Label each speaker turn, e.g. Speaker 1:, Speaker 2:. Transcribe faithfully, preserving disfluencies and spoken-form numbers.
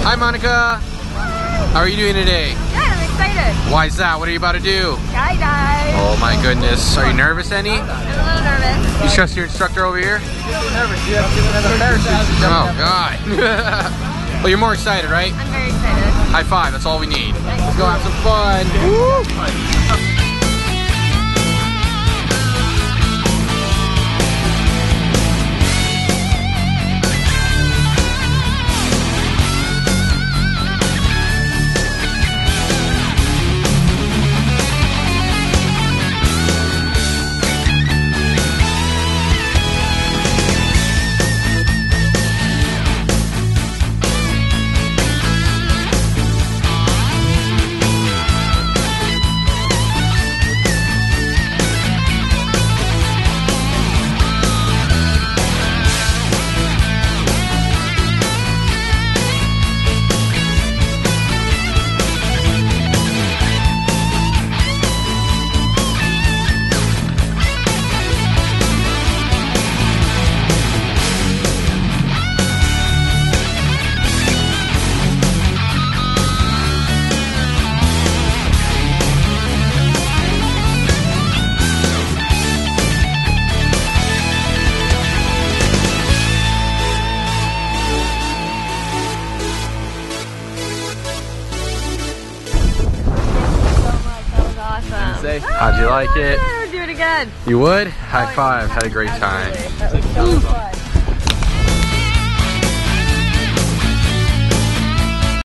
Speaker 1: Hi, Monica. How are you doing today?
Speaker 2: Good, I'm excited.
Speaker 1: Why is that? What are you about to do?
Speaker 2: Skydive.
Speaker 1: Oh my goodness. Are you nervous, any?
Speaker 2: I'm a little nervous.
Speaker 1: You trust your instructor over here?
Speaker 3: Nervous. You have to get another parachute.
Speaker 1: Oh, God. Well, you're more excited, right?
Speaker 2: I'm very excited.
Speaker 1: High five. That's all we need. Let's go have some fun. Woo! Say, how'd you like it?
Speaker 2: I would do it again.
Speaker 1: You would? High five. Had a great time.
Speaker 2: That was so fun.